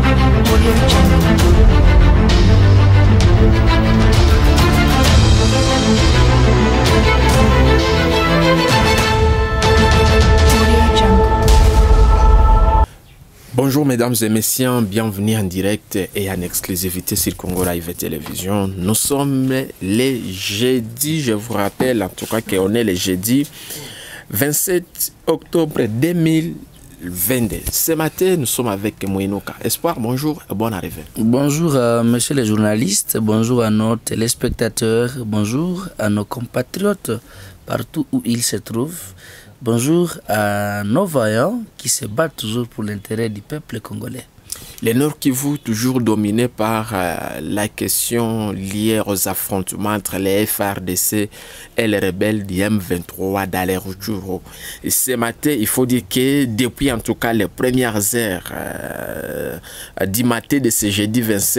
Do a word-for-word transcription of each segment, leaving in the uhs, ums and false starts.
Bonjour mesdames et messieurs, bienvenue en direct et en exclusivité sur Congo Live Télévision. Nous sommes les jeudis, je vous rappelle en tout cas qu'on est le jeudi vingt-sept octobre deux mille vingt-deux. Ce matin, nous sommes avec Mouinouka. Espoir, bonjour et bonne arrivée. Bonjour à messieurs les journalistes, bonjour à nos téléspectateurs, bonjour à nos compatriotes partout où ils se trouvent. Bonjour à nos vaillants qui se battent toujours pour l'intérêt du peuple congolais. Le Nord Kivu, toujours dominé par euh, la question liée aux affrontements entre les F A R D C et les rebelles du M vingt-trois dans les Rutshuru. Et ce matin, il faut dire que depuis en tout cas les premières heures euh, du matin de ce jeudi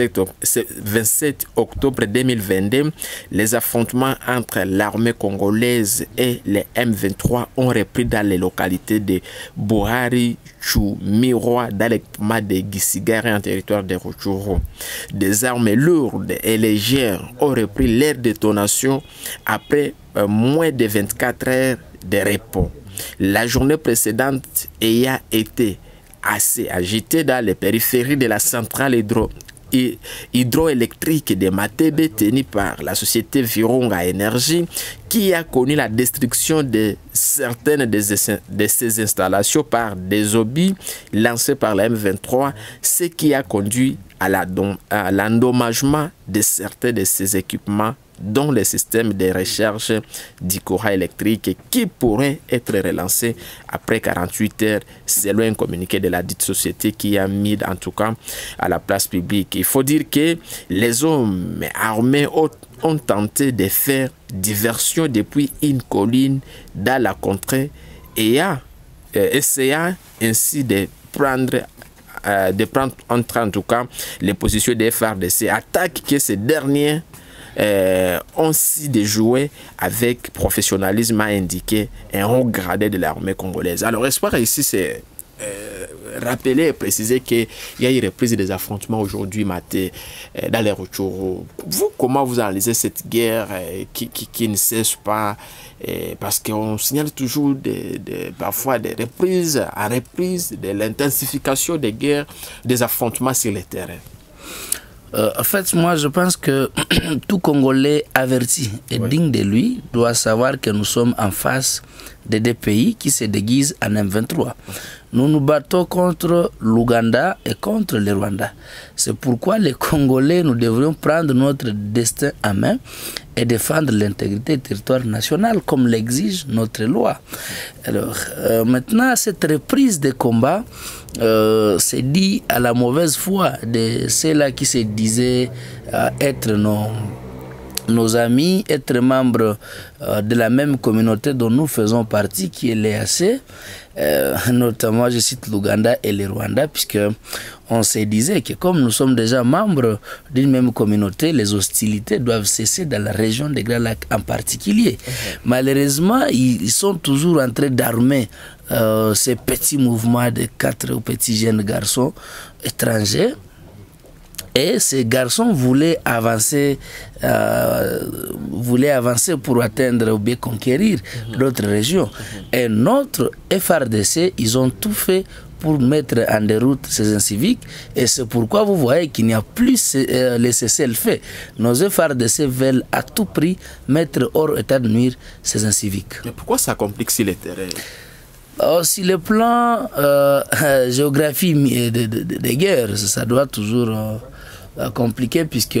vingt-sept octobre deux mille vingt-deux, les affrontements entre l'armée congolaise et les M vingt-trois ont repris dans les localités de Bohari, Chumiroa, dans l'équipement de Gisigari en territoire de Rutshuru. Des armes lourdes et légères ont repris leur détonation après euh, moins de vingt-quatre heures de repos. La journée précédente ayant été assez agitée dans les périphéries de la centrale hydro hydroélectrique de Matebe tenue par la société Virunga Énergie qui a connu la destruction de certaines de ces, de ces installations par des obus lancés par la M vingt-trois, ce qui a conduit à l'endommagement de certains de ces équipements dont le système de recherche du courant électrique qui pourrait être relancé après quarante-huit heures selon un communiqué de la dite société qui a mis en tout cas à la place publique. Il faut dire que les hommes armés ont, ont tenté de faire diversion depuis une colline dans la contrée et a euh, essayé ainsi de prendre euh, de prendre en, en tout cas les positions des F A R D C, attaque que ces derniers Euh, ont si déjoué avec professionnalisme, a indiqué un haut gradé de l'armée congolaise. Alors, espoir ici, c'est euh, rappeler et préciser qu'il y a une reprise des affrontements aujourd'hui matin euh, dans les Rutshuru. Vous, comment vous analysez cette guerre euh, qui, qui, qui ne cesse pas euh, parce qu'on signale toujours des, des, parfois des reprises à reprises de l'intensification des guerres, des affrontements sur le terrain? Euh, en fait, moi, je pense que tout Congolais averti et oui. digne de lui doit savoir que nous sommes en face de deux pays qui se déguisent en M vingt-trois. Nous nous battons contre l'Ouganda et contre le Rwanda. C'est pourquoi les Congolais, nous devrions prendre notre destin en main et défendre l'intégrité du territoire national comme l'exige notre loi. Alors, euh, maintenant, cette reprise de combat, euh, c'est dit à la mauvaise foi de ceux-là qui se disaient euh, être nos... nos amis, être membres euh, de la même communauté dont nous faisons partie, qui est l'E A C, euh, notamment je cite l'Ouganda et le Rwanda, puisque on se disait que comme nous sommes déjà membres d'une même communauté, les hostilités doivent cesser dans la région des Grands Lacs en particulier. Okay. Malheureusement, ils, ils sont toujours en train d'armer euh, ces petits mouvements de quatre petits jeunes garçons étrangers. Et ces garçons voulaient avancer, euh, voulaient avancer pour atteindre ou bien conquérir mmh. d'autres régions. Mmh. Et notre F A R D C, ils ont tout fait pour mettre en déroute ces inciviques. Et c'est pourquoi vous voyez qu'il n'y a plus euh, les cessez-le-feu. Nos F A R D C veulent à tout prix mettre hors état de nuire ces inciviques. Mais pourquoi ça complique si les terrains? Oh, sur le plan euh, euh, géographie de, de, de, de guerre, ça doit toujours euh, compliquer puisque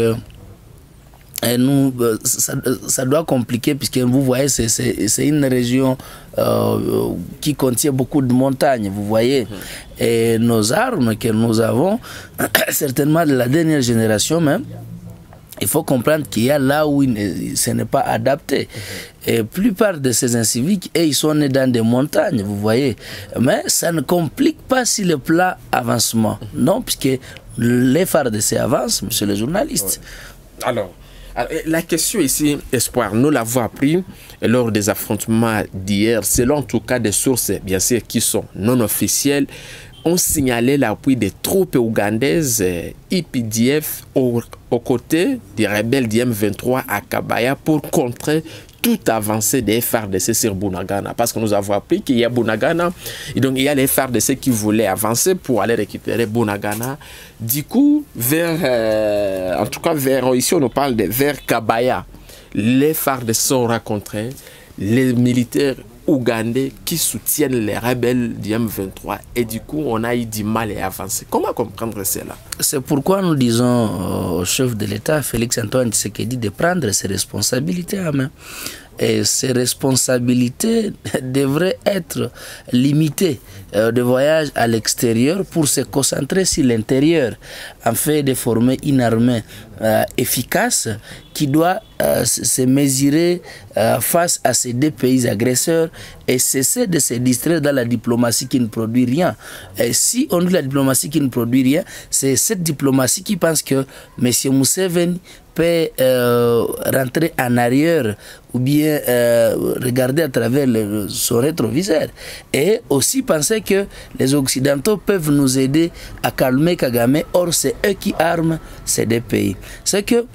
et nous, ça, ça doit compliquer puisque vous voyez, c'est une région euh, qui contient beaucoup de montagnes, vous voyez. Mmh. Et nos armes que nous avons, certainement de la dernière génération même, il faut comprendre qu'il y a là où ce n'est pas adapté. Mmh. Et la plupart de ces inciviques, et ils sont nés dans des montagnes, vous voyez. Mais ça ne complique pas si le plan avancement. Mmh. Non, puisque les F A R D C avancent, monsieur le journaliste. Ouais. Alors, la question ici, Espoir, nous l'avons appris lors des affrontements d'hier, selon en tout cas des sources, bien sûr, qui sont non officielles. ont signalé l'appui des troupes ougandaises I P D F aux, aux côtés des rebelles du M vingt-trois à Kabaya pour contrer toute avancée des F A R D C sur Bunagana. Parce que nous avons appris qu'il y a Bunagana, et donc il y a les F A R D C qui voulaient avancer pour aller récupérer Bunagana. Du coup, vers, euh, en tout cas, vers, ici on nous parle de vers Kabaya, les F A R D C sont rencontrés, les militaires ougandais qui soutiennent les rebelles du M vingt-trois, et du coup on a eu du mal à avancer. Comment comprendre cela? C'est pourquoi nous disons au chef de l'État, Félix Antoine Tshisekedi, de prendre ses responsabilités à main. Et ces responsabilités devraient être limitées euh, de voyage à l'extérieur pour se concentrer sur l'intérieur, afin de former une armée euh, efficace qui doit euh, se mesurer euh, face à ces deux pays agresseurs et cesser de se distraire dans la diplomatie qui ne produit rien. Et si on dit la diplomatie qui ne produit rien, c'est cette diplomatie qui pense que M. Museveni peut euh, rentrer en arrière ou bien euh, regarder à travers le, son rétroviseur, et aussi penser que les Occidentaux peuvent nous aider à calmer Kagame. Or c'est eux qui arment ces deux pays. C'est que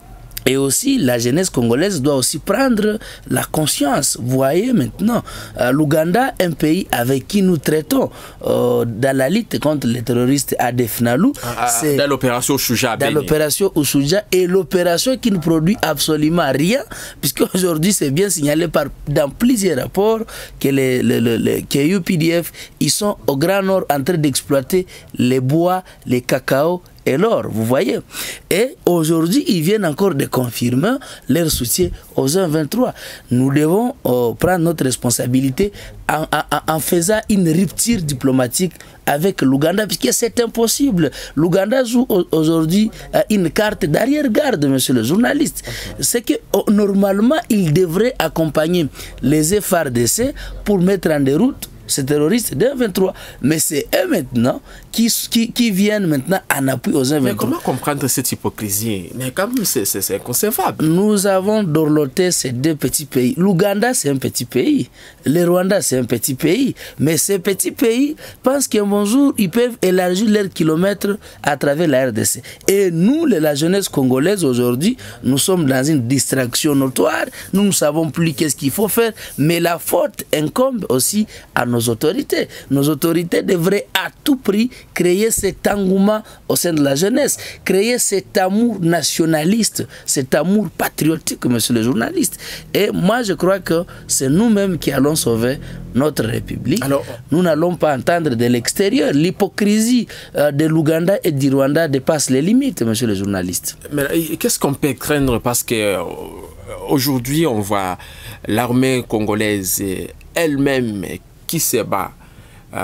Et aussi, la jeunesse congolaise doit aussi prendre la conscience. Vous voyez maintenant, euh, l'Ouganda, un pays avec qui nous traitons euh, dans la lutte contre les terroristes à Defnalu. Ah, c'est dans l'opération Oussouja. Dans l'opération Oussouja, et l'opération qui ne produit absolument rien, puisque aujourd'hui c'est bien signalé par, dans plusieurs rapports que les, les, les, les que U P D F, ils sont au Grand Nord en train d'exploiter les bois, les cacao et l'or, vous voyez. Et aujourd'hui, ils viennent encore de confirmer leur soutien aux M vingt-trois. Nous devons euh, prendre notre responsabilité en, en, en faisant une rupture diplomatique avec l'Ouganda, puisque c'est impossible. L'Ouganda joue aujourd'hui euh, une carte d'arrière-garde, monsieur le journaliste. C'est que oh, normalement, il devrait accompagner les F A R D C pour mettre en déroute ces terroristes de M vingt-trois. Mais c'est eux maintenant qui, qui, qui viennent maintenant en appui aux M vingt-trois. Mais comment comprendre cette hypocrisie? Mais quand même, c'est inconcevable. Nous avons dorloté ces deux petits pays. L'Ouganda, c'est un petit pays. Le Rwanda, c'est un petit pays. Mais ces petits pays pensent qu'un bon jour, ils peuvent élargir leurs kilomètres à travers la R D C. Et nous, la jeunesse congolaise, aujourd'hui, nous sommes dans une distraction notoire. Nous ne savons plus qu'est-ce qu'il faut faire. Mais la faute incombe aussi à nos nos autorités. Nos autorités devraient à tout prix créer cet engouement au sein de la jeunesse, créer cet amour nationaliste, cet amour patriotique, monsieur le journaliste. Et moi, je crois que c'est nous-mêmes qui allons sauver notre République. Alors, nous n'allons pas entendre de l'extérieur. L'hypocrisie euh, de l'Ouganda et du Rwanda dépasse les limites, monsieur le journaliste. Mais qu'est-ce qu'on peut craindre? Parce que euh, aujourd'hui, on voit l'armée congolaise elle-même qui se bat, euh,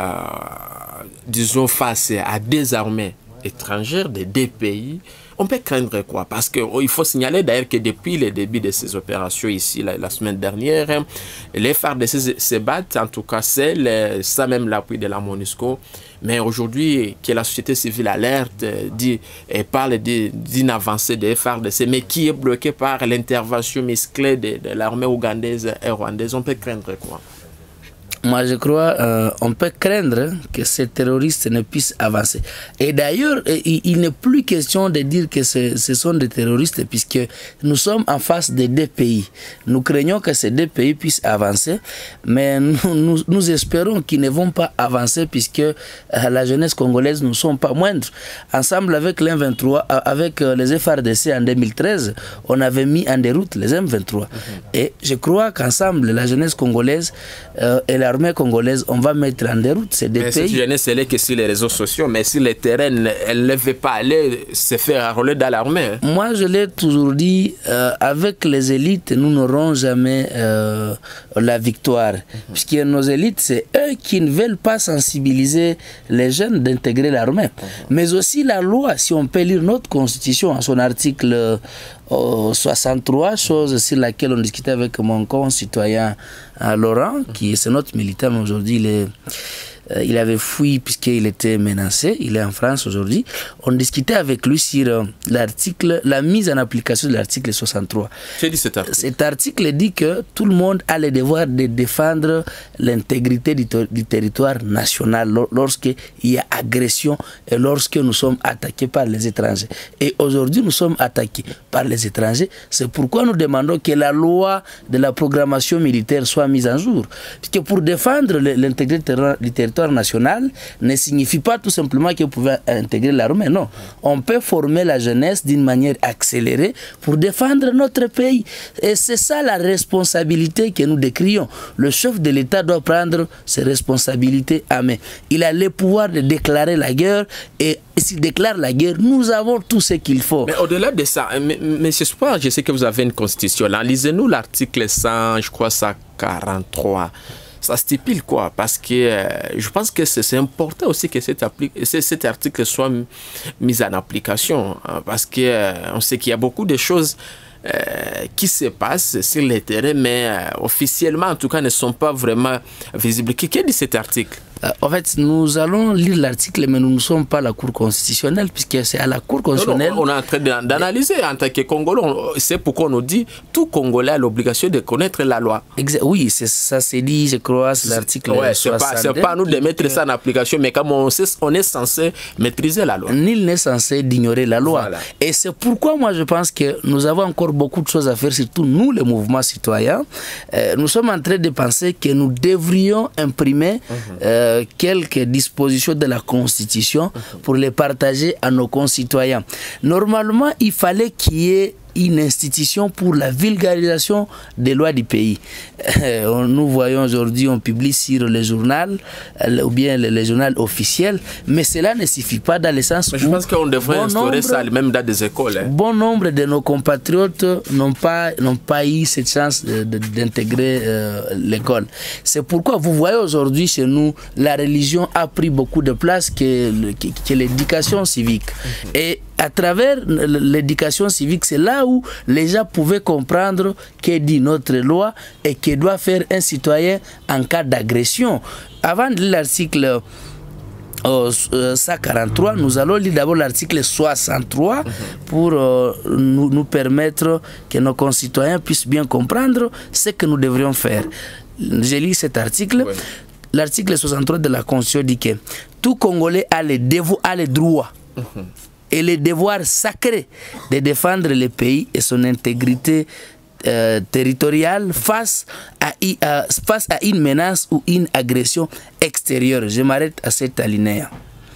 disons, face à des armées étrangères de deux pays. On peut craindre quoi? Parce qu'il oh, faut signaler d'ailleurs que depuis le début de ces opérations ici, la, la semaine dernière, les F A R D C se battent, en tout cas c'est ça même l'appui de la MONUSCO. Mais aujourd'hui, que la société civile alerte, dit, et parle d'une avancée des F A R D C, mais qui est bloquée par l'intervention musclée de, de l'armée ougandaise et rwandaise, on peut craindre quoi? Moi, je crois euh, on peut craindre que ces terroristes ne puissent avancer. Et d'ailleurs, il, il n'est plus question de dire que ce, ce sont des terroristes, puisque nous sommes en face de deux pays. Nous craignons que ces deux pays puissent avancer, mais nous, nous, nous espérons qu'ils ne vont pas avancer, puisque euh, la jeunesse congolaise ne sont pas moindres. Ensemble avec l'M vingt-trois, avec euh, les F A R D C en deux mille treize, on avait mis en déroute les M vingt-trois. Mm-hmm. Et je crois qu'ensemble, la jeunesse congolaise euh, et la l'armée congolaise, on va mettre en déroute ces deux mais pays. Cette jeunesse, elle est que sur les réseaux sociaux, mais sur le terrain, elle ne veut pas aller se faire enrôler dans l'armée. Moi, je l'ai toujours dit, euh, avec les élites, nous n'aurons jamais euh, la victoire. Mm-hmm. Puisque nos élites, c'est eux qui ne veulent pas sensibiliser les jeunes d'intégrer l'armée. Mm-hmm. Mais aussi la loi, si on peut lire notre constitution en son article euh, soixante-trois, chose sur laquelle on discutait avec mon concitoyen euh, Laurent, qui est notre militant, mais aujourd'hui il est euh, il avait fui puisqu'il était menacé, il est en France aujourd'hui. On discutait avec lui sur euh, l'article, la mise en application de l'article soixante-trois. J'ai dit cet article. Cet article dit que tout le monde a le devoir de défendre l'intégrité du, du territoire national lorsqu'il y a agression et lorsque nous sommes attaqués par les étrangers. Et aujourd'hui, nous sommes attaqués par les étrangers. C'est pourquoi nous demandons que la loi de la programmation militaire soit mise en jour. Puisque pour défendre l'intégrité du territoire national ne signifie pas tout simplement que vous pouvez intégrer l'armée. Non. On peut former la jeunesse d'une manière accélérée pour défendre notre pays. Et c'est ça la responsabilité que nous décrions. Le chef de l'État doit prendre ses responsabilités à main. Il a le pouvoir de déclarer la guerre et s'il déclare la guerre, nous avons tout ce qu'il faut. Mais au-delà de ça, M. Soir, je sais que vous avez une constitution. Là, lisez-nous l'article cent, je crois, cent quarante-trois. Ça stipule quoi? Parce que euh, je pense que c'est important aussi que cet, cet article soit mis en application. Hein, parce qu'on euh, sait qu'il y a beaucoup de choses Euh, qui se passent sur le terrain, mais euh, officiellement, en tout cas, ne sont pas vraiment visibles. Qu'est-ce dit cet article? Euh, en fait, nous allons lire l'article, mais nous ne sommes pas la Cour constitutionnelle, puisque c'est à la Cour constitutionnelle... Non, non, on est en train d'analyser en tant que Congolais. C'est pourquoi on nous dit tout Congolais a l'obligation de connaître la loi. Exact, oui, ça c'est dit, je crois, c'est l'article ouais, soixante-deux. C'est pas, pas à nous de mettre ça en application, mais comme on, sait, on est censé maîtriser la loi. Nul n'est censé d'ignorer la loi. Voilà. Et c'est pourquoi moi je pense que nous avons encore beaucoup de choses à faire, surtout nous, les mouvements citoyens. Euh, nous sommes en train de penser que nous devrions imprimer mm-hmm. euh, quelques dispositions de la Constitution mm-hmm. pour les partager à nos concitoyens. Normalement, il fallait qu'il y ait une institution pour la vulgarisation des lois du pays. Euh, nous voyons aujourd'hui, on publie sur le journal, euh, ou bien le, le journal officiel, mais cela ne suffit pas dans le sens mais je où... pense qu'on devrait bon instaurer nombre, ça même dans des écoles. Hein. Bon nombre de nos compatriotes n'ont pas, n'ont pas eu cette chance d'intégrer euh, l'école. C'est pourquoi vous voyez aujourd'hui chez nous, la religion a pris beaucoup de place que, que, que l'éducation civique. Mm-hmm. Et à travers l'éducation civique, c'est là où les gens pouvaient comprendre que dit notre loi et que doit faire un citoyen en cas d'agression. Avant de lire l'article euh, cent quarante-trois, nous allons lire d'abord l'article soixante-trois pour euh, nous, nous permettre que nos concitoyens puissent bien comprendre ce que nous devrions faire. J'ai lu cet article. Oui. L'article soixante-trois de la Constitution dit que tout Congolais a les devoirs, a les droits. Uh-huh. Et le devoir sacré de défendre le pays et son intégrité euh, territoriale face à, euh, face à une menace ou une agression extérieure. Je m'arrête à cet alinéa.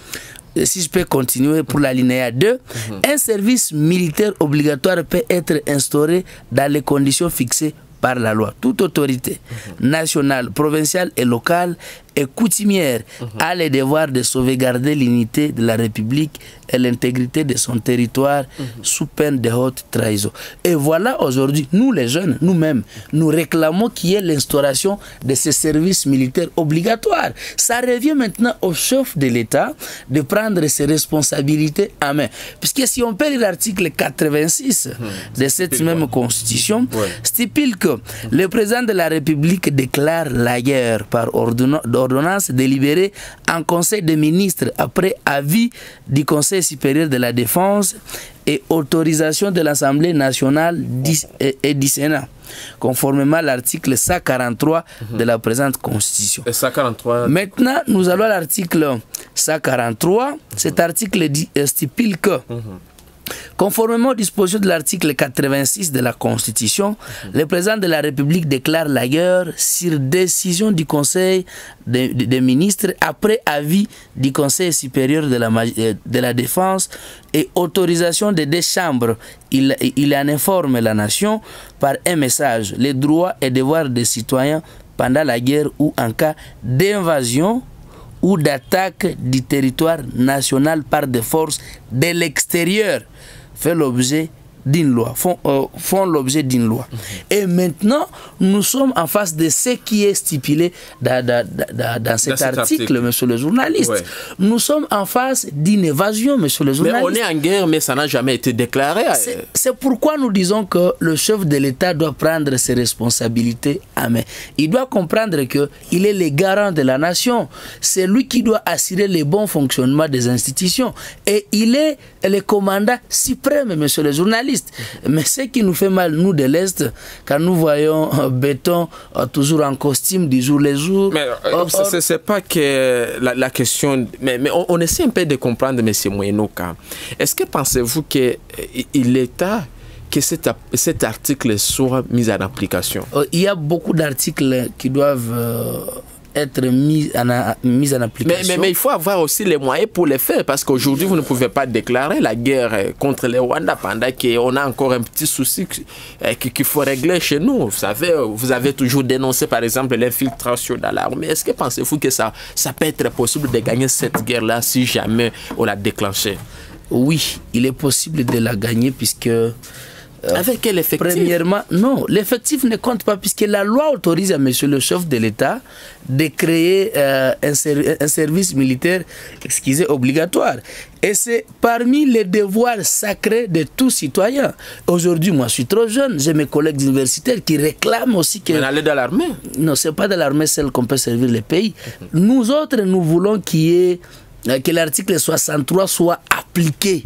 Si je peux continuer pour l'alinéa deux, mm-hmm. un service militaire obligatoire peut être instauré dans les conditions fixées par la loi. Toute autorité mm-hmm. nationale, provinciale et locale et coutumière mm-hmm. a le devoir de sauvegarder l'unité de la République et l'intégrité de son territoire mm-hmm. sous peine de haute trahison. Et voilà aujourd'hui, nous les jeunes, nous-mêmes, nous réclamons qu'il y ait l'instauration de ces services militaires obligatoires. Ça revient maintenant au chef de l'État de prendre ses responsabilités en main. Puisque si on peut lire l'article quatre-vingt-six mm-hmm. de cette même quoi. Constitution, ouais. stipule que mm-hmm. le président de la République déclare la guerre par ordonnance ordonnance délibérée en Conseil des ministres après avis du Conseil supérieur de la défense et autorisation de l'Assemblée nationale et du Sénat, conformément à l'article cent quarante-trois de la présente Constitution. Et cent quarante-trois... Maintenant, nous allons à l'article cent quarante-trois. Mm-hmm. Cet article dit, stipule que mm-hmm. conformément aux dispositions de l'article quatre-vingt-six de la Constitution, mmh. le président de la République déclare la guerre sur décision du Conseil des de, de ministres après avis du Conseil supérieur de la, de la Défense et autorisation des deux chambres. Il, il en informe la nation par un message les droits et devoirs des citoyens pendant la guerre ou en cas d'invasion ou d'attaque du territoire national par des forces de l'extérieur fait l'objet d'une loi, font, euh, font l'objet d'une loi. Mm-hmm. Et maintenant, nous sommes en face de ce qui est stipulé dans, dans, dans, dans cet, dans cet article, article, monsieur le journaliste. Ouais. Nous sommes en face d'une évasion, monsieur le journaliste. Mais on est en guerre, mais ça n'a jamais été déclaré. C'est pourquoi nous disons que le chef de l'État doit prendre ses responsabilités à main. Il doit comprendre qu'il est le garant de la nation. C'est lui qui doit assurer le bon fonctionnement des institutions. Et il est le commandant suprême, monsieur le journaliste. Mais ce qui nous fait mal, nous de l'Est, quand nous voyons euh, Béton euh, toujours en costume du jour les jours. Mais euh, or, c'est pas que la, la question... Mais, mais on, on essaie un peu de comprendre, M. Moyenoka. Est-ce que pensez-vous que l'État, que cet, cet article soit mis en application? euh, Il y a beaucoup d'articles qui doivent... Euh, être mis en, mis en application. Mais, mais, mais il faut avoir aussi les moyens pour les faire, parce qu'aujourd'hui, vous ne pouvez pas déclarer la guerre contre les Rwandais pendant qu'on a encore un petit souci qu'il faut régler chez nous. Vous savez, vous avez toujours dénoncé, par exemple, l'infiltration dans l'armée. Est-ce que pensez-vous que ça, ça peut être possible de gagner cette guerre-là si jamais on l'a déclenchée? Oui, il est possible de la gagner, puisque... Euh, Avec quel effectif? Premièrement, non, l'effectif ne compte pas, puisque la loi autorise à monsieur le chef de l'État de créer euh, un, ser un service militaire, excusez, obligatoire. Et c'est parmi les devoirs sacrés de tout citoyen. Aujourd'hui, moi, je suis trop jeune, j'ai mes collègues universitaires qui réclament aussi que... Mais aller dans l'armée? Non, ce n'est pas dans l'armée celle qu'on peut servir le pays. Mm-hmm. Nous autres, nous voulons qu'il y ait, que l'article soixante-trois soit appliqué.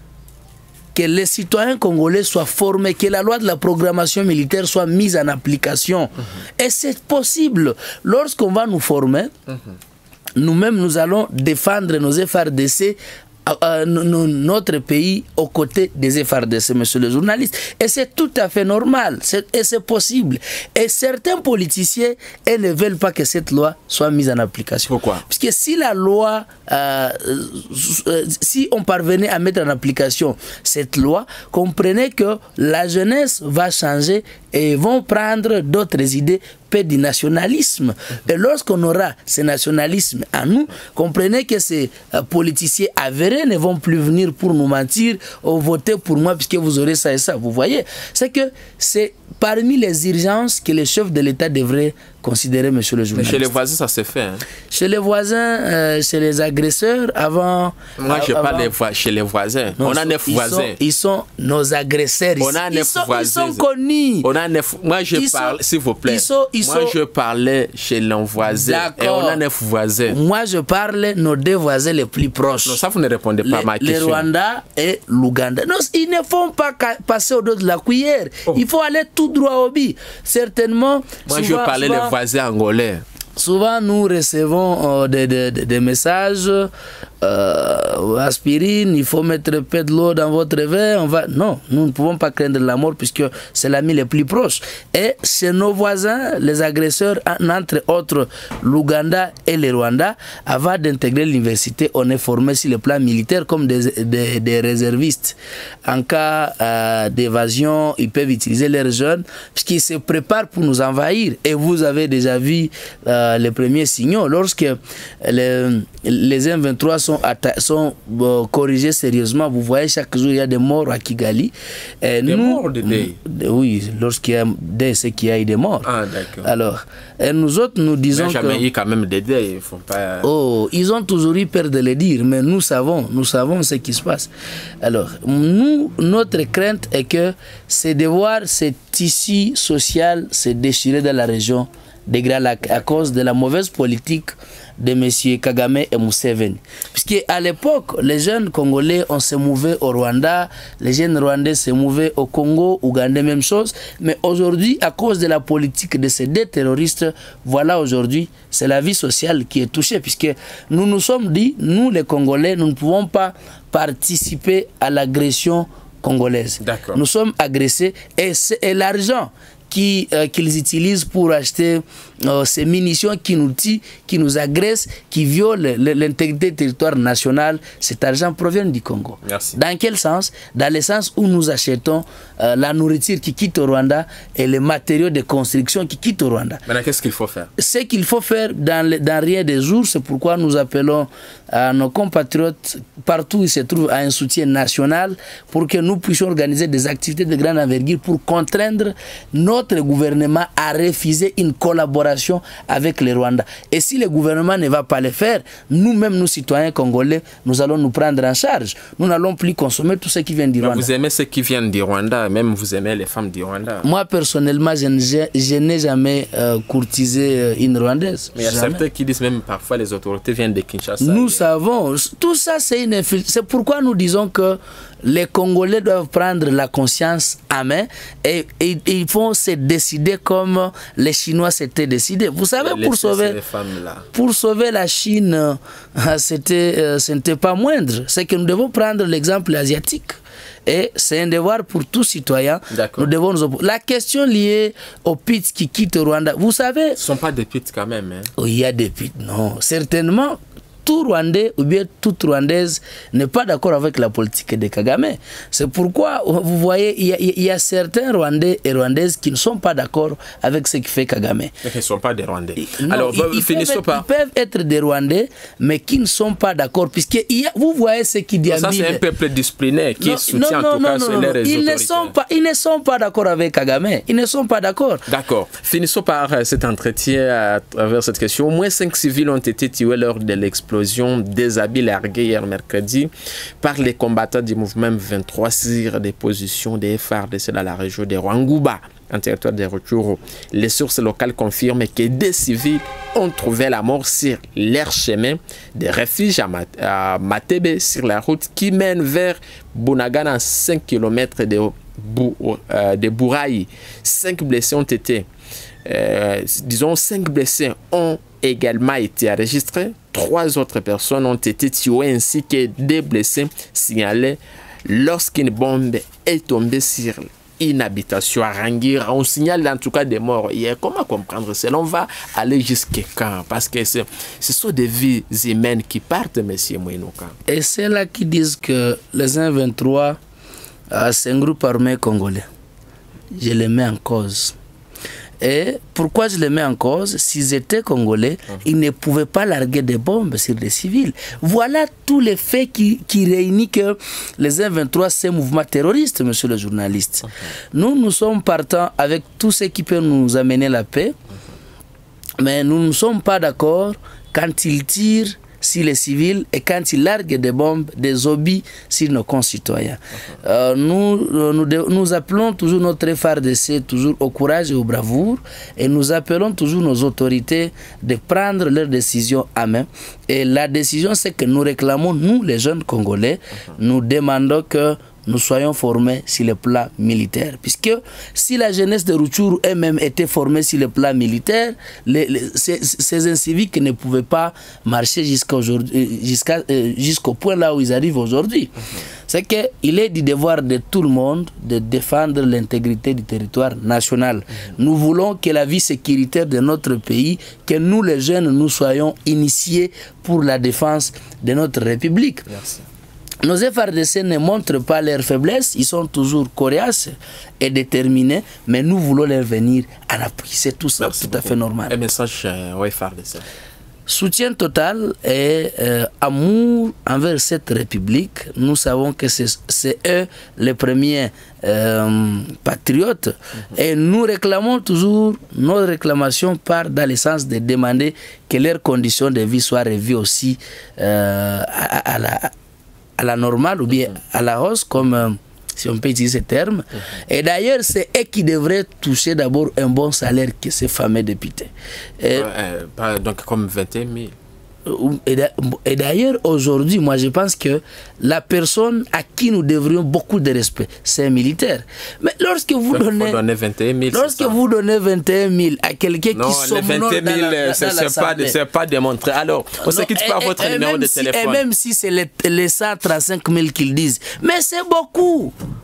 Que les citoyens congolais soient formés, que la loi de la programmation militaire soit mise en application. Mm-hmm. Et c'est possible. Lorsqu'on va nous former, mm-hmm. nous-mêmes, nous allons défendre nos F R D C, euh, notre pays aux côtés des F R D C, monsieur le journaliste. Et c'est tout à fait normal. Et c'est possible. Et certains politiciens, ils ne veulent pas que cette loi soit mise en application. Pourquoi? Parce que si la loi, euh, euh, si on parvenait à mettre en application cette loi, comprenez que la jeunesse va changer et vont prendre d'autres idées, peu du nationalisme. Et lorsqu'on aura ce nationalisme à nous, comprenez que ces euh, politiciens avérés ne vont plus venir pour nous mentir ou voter pour moi puisque vous aurez ça et ça. Vous voyez, c'est que c'est parmi les urgences que les chefs de l'État devraient considérer, monsieur le journaliste. Mais chez les voisins, ça se fait. Hein? Chez les voisins, euh, chez les agresseurs, avant... Moi, je avant, parle des chez les voisins. Non, on a neuf ils voisins. Sont, ils sont nos agresseurs. On a neuf ils, sont, voisins. ils sont connus. On a neuf... Moi, je ils parle, s'il vous plaît. Ils sont, ils Moi, sont... je parlais chez nos voisins. Et on a neuf voisins. Moi, je parle nos deux voisins les plus proches. Non, ça, vous ne répondez pas les, à ma question. Le Rwanda et l'Ouganda. Non, ils ne font pas passer au dos de la cuillère. Oh. Il faut aller tout droit au but. Certainement... Moi, souvent, je parlais souvent, les voisins angolais. Souvent, nous recevons euh, des, des, des messages, euh, aspirine, il faut mettre un peu de l'eau dans votre verre. On va... Non, nous ne pouvons pas craindre la mort puisque c'est l'ami le plus proche. Et chez nos voisins, les agresseurs, entre autres l'Ouganda et le Rwanda, avant d'intégrer l'université, on est formé sur le plan militaire comme des, des, des réservistes. En cas euh, d'évasion, ils peuvent utiliser leurs jeunes puisqu'ils se préparent pour nous envahir. Et vous avez déjà vu euh, les premiers signaux lorsque les, les M vingt-trois sont, sont euh, corrigés sérieusement. Vous voyez, chaque jour il y a des morts à Kigali. Et des nous, morts de deuil? Oui, lorsqu'il y a des, c'est qu'il y a eu des morts. Ah, d'accord. Alors, et nous autres, nous disons mais jamais que... il y a quand même des deuils, il faut pas... Oh, ils ont toujours eu peur de le dire, mais nous savons, nous savons ce qui se passe. Alors, nous, notre crainte est que c'est de voir ce tissu social se déchirer dans la région de Grala à cause de la mauvaise politique de M. Kagame et Museveni. Puisque à l'époque, les jeunes Congolais, on se mouvait au Rwanda, les jeunes Rwandais se mouvaient au Congo, Ougandais, même chose. Mais aujourd'hui, à cause de la politique de ces deux terroristes, voilà aujourd'hui, c'est la vie sociale qui est touchée. Puisque nous nous sommes dit, nous les Congolais, nous ne pouvons pas participer à l'agression congolaise. Nous sommes agressés et, et l'argent qu'ils euh, qu'ils utilisent pour acheter euh, ces munitions qui nous tuent, qui nous agressent, qui violent l'intégrité du territoire national. Cet argent provient du Congo. Merci. Dans quel sens? Dans le sens où nous achetons euh, la nourriture qui quitte au Rwanda et les matériaux de construction qui quittent au Rwanda. Maintenant, qu'est-ce qu'il faut faire? Ce qu'il faut faire dans, le, dans rien des jours, c'est pourquoi nous appelons à nos compatriotes partout où ils se trouvent à un soutien national pour que nous puissions organiser des activités de grande envergure pour contraindre notre gouvernement à refuser une collaboration avec le Rwanda. Et si le gouvernement ne va pas le faire, nous-mêmes, nous citoyens congolais, nous allons nous prendre en charge. Nous n'allons plus consommer tout ce qui vient du Rwanda. Vous aimez ceux qui viennent du Rwanda, même vous aimez les femmes du Rwanda. Moi, personnellement, je, je, je n'ai jamais euh, courtisé une Rwandaise. Mais il y a jamais. certains qui disent même parfois les autorités viennent de Kinshasa. Nous savons, tout ça c'est une infiltration. C'est pourquoi nous disons que les Congolais doivent prendre la conscience à main et, et, et ils vont se décider comme les Chinois s'étaient décidés. Vous savez, pour sauver, pour sauver la Chine, c'était, euh, ce n'était pas moindre. C'est que nous devons prendre l'exemple asiatique. Et c'est un devoir pour tout citoyen. Nous devons nous opposer. La question liée aux pits qui quittent le Rwanda, vous savez... Ce ne sont pas des pits quand même. Hein? Oh, il y a des pits, non. Certainement, tout Rwandais ou bien toute Rwandaise n'est pas d'accord avec la politique de Kagame. C'est pourquoi, vous voyez, il y, a, il y a certains Rwandais et Rwandaises qui ne sont pas d'accord avec ce que fait Kagame. Ils ne sont pas des Rwandais. Non, Alors, ils, ils, peuvent être, par... ils peuvent être des Rwandais, mais qui ne sont pas d'accord. Puisque il y a, vous voyez ce qui dit... Ça, c'est un peuple discipliné qui non, soutient non, en tout non, cas non, sur non, les non. réseaux. Ils ne sont pas, ils ne sont pas d'accord avec Kagame. Ils ne sont pas d'accord. D'accord. Finissons par euh, cet entretien à travers cette question. Au moins cinq civils ont été tués lors de l'explosion des habits largués hier mercredi par les combattants du mouvement M vingt-trois sur des positions des F A R D C dans la région de Rwanguba, en territoire de Rutshuru. Les sources locales confirment que des civils ont trouvé la mort sur leur chemin de refuge à, Mat à Matebe, sur la route qui mène vers Bunagana, à cinq kilomètres de, Bou euh, de Bouraï. Cinq blessés ont été, euh, disons, cinq blessés ont également été enregistrés. Trois autres personnes ont été tuées ainsi que des blessés signalés lorsqu'une bombe est tombée sur une habitation à Rangira. On signale en tout cas des morts hier. Comment comprendre cela? On va aller jusqu'à quand? Parce que ce sont des vies humaines qui partent, monsieur Mouinouka. Et c'est là qui disent que les M vingt-trois, euh, c'est un groupe armé congolais. Je les mets en cause. Et pourquoi je les mets en cause? S'ils étaient congolais, mmh. ils ne pouvaient pas larguer des bombes sur des civils. Voilà tous les faits qui, qui réunissent que les M vingt-trois, c'est un mouvement terroriste, monsieur le journaliste. Okay. Nous, nous sommes partants avec tout ce qui peut nous amener la paix, mmh. mais nous ne sommes pas d'accord quand ils tirent sur les civils et quand ils larguent des bombes, des obus sur nos concitoyens. Okay. Euh, nous, nous, nous appelons toujours notre F A R D C toujours au courage et au bravoure et nous appelons toujours nos autorités de prendre leurs décisions à main. Et la décision, c'est que nous réclamons, nous les jeunes Congolais, okay. nous demandons que nous soyons formés sur le plan militaire. Puisque si la jeunesse de Rutshuru elle-même était formée sur le plan militaire, les, les, ces, ces inciviques ne pouvaient pas marcher jusqu'à aujourd'hui, jusqu'à, euh, jusqu'au point là où ils arrivent aujourd'hui. Okay. C'est qu'il est du devoir de tout le monde de défendre l'intégrité du territoire national. Okay. Nous voulons que la vie sécuritaire de notre pays, que nous les jeunes, nous soyons initiés pour la défense de notre République. Merci. Nos F A R D C ne montrent pas leur faiblesse, ils sont toujours coriaces et déterminés, mais nous voulons leur venir à l'appui. C'est tout ça, Merci tout beaucoup. à fait normal. Un message euh, au F A R D C. Soutien total et euh, amour envers cette République. Nous savons que c'est eux les premiers euh, patriotes. Mm-hmm. Et nous réclamons toujours, nos réclamations partent dans le sens de demander que leurs conditions de vie soient revues aussi euh, à, à la... à la normale ou bien à la hausse, comme euh, si on peut utiliser ce terme. Mm-hmm. Et d'ailleurs, c'est eux qui devraient toucher d'abord un bon salaire que ces fameux députés. Et, euh, euh, donc comme vingt et un mille. Et d'ailleurs, aujourd'hui, moi je pense que la personne à qui nous devrions beaucoup de respect, c'est un militaire. Mais lorsque vous Donc, donnez, donner vingt et un mille, lorsque vous donnez vingt et un mille à quelqu'un qui somnore dans la ce n'est pas démontré. Alors, on se quitte par votre numéro de téléphone. Et même si c'est les, les cent trente-cinq mille qu'ils disent, mais c'est beaucoup.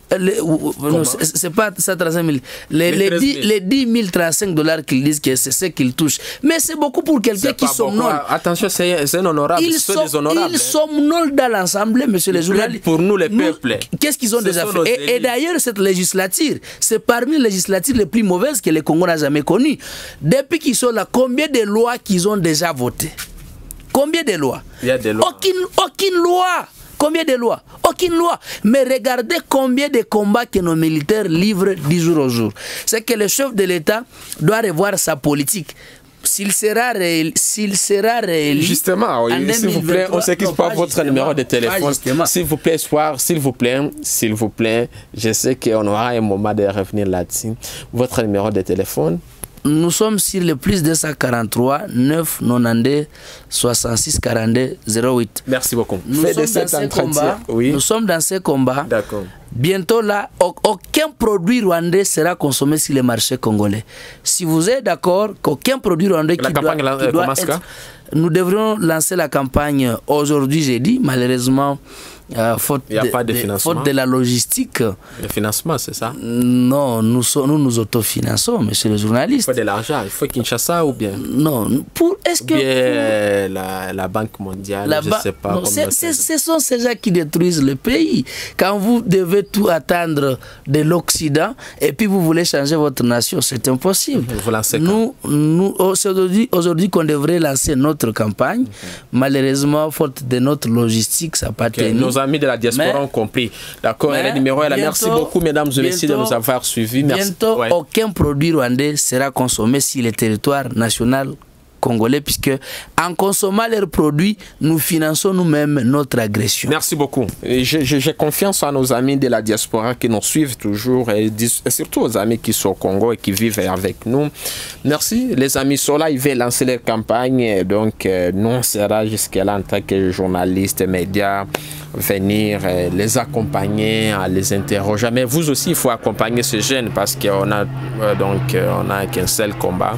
c'est pas ça trente-cinq mille. Les, les, dix, les dix mille trente-cinq dollars qu'ils disent que c'est ce qu'ils touchent. Mais c'est beaucoup pour quelqu'un qui somnole. Attention, c'est un honorable. Ils, sont, ils somnolent dans l'Assemblée, monsieur les journalistes. Pour nous, les peuples. Qu'est-ce qu'ils ont déjà fait? Et, et d'ailleurs, cette législature, c'est parmi les législatures les plus mauvaises que le Congo n'a jamais connues. Depuis qu'ils sont là, combien de lois qu'ils ont déjà votées? Combien de lois? Il y a des lois. Aucune, aucune loi. Combien de lois? Aucune loi. Mais regardez combien de combats que nos militaires livrent du jour au jour. C'est que le chef de l'État doit revoir sa politique. S'il sera réélu, s'il sera réélu. Justement, s'il vous plaît, on s'excuse pas votre numéro de téléphone. S'il vous plaît, soir, s'il vous plaît, s'il vous plaît, je sais qu'on aura un moment de revenir là-dessus. Votre numéro de téléphone? Nous sommes sur le plus deux cent quarante-trois neuf quatre-vingt-douze soixante-six quarante-deux zéro huit. Merci beaucoup. Nous, sommes dans, ces combats, oui. nous sommes dans ces combats. D'accord. Bientôt là, aucun produit rwandais sera consommé sur le marché congolais. Si vous êtes d'accord qu'aucun produit rwandais qui doit, qui euh, doit être... Nous devrions lancer la campagne aujourd'hui, j'ai dit, malheureusement, euh, faute, Il y a de, pas de, de, financement. faute de la logistique. Le financement, c'est ça? Non, nous nous, nous, nous autofinançons, monsieur le journaliste. Il faut de l'argent, il faut Kinshasa ou bien? Non, pour est-ce que... Bien, pour... la, la Banque mondiale, la je ne sais pas. Non, ce sont ces gens qui détruisent le pays. Quand vous devez tout attendre de l'Occident et puis vous voulez changer votre nation, c'est impossible. Vous lancez nous, nous, aujourd'hui, aujourd'hui qu'on devrait lancer notre campagne, mm-hmm. malheureusement, faute de notre logistique, ça n'a pas okay. tenu. Nos amis de la diaspora mais, ont compris. D'accord, et le numéro est là. Merci beaucoup, mesdames et messieurs, de nous avoir suivis. Merci. Bientôt, ouais. aucun produit rwandais sera consommé sur le territoire national congolais, puisque en consommant leurs produits, nous finançons nous-mêmes notre agression. Merci beaucoup. J'ai confiance en nos amis de la diaspora qui nous suivent toujours et, et surtout aux amis qui sont au Congo et qui vivent avec nous. Merci. Les amis sont là, ils veulent lancer leur campagne. Et donc, euh, nous, on sera jusque-là en tant que journalistes, médias, venir euh, les accompagner, à les interroger. Mais vous aussi, il faut accompagner ces jeunes parce qu'on a euh, donc euh, on a qu'un seul combat.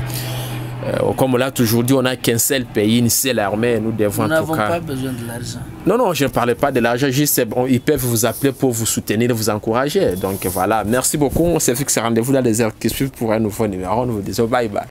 Euh, comme on l'a toujours dit, on n'a qu'un seul pays, une seule armée. Nous devons nous en tout cas... pas besoin de l'argent. Non, non, je ne parlais pas de l'argent. Juste, bon, ils peuvent vous appeler pour vous soutenir, vous encourager. Donc voilà, merci beaucoup. On s'est fixé rendez-vous dans les heures qui suivent pour un nouveau numéro. Nous vous disons bye bye.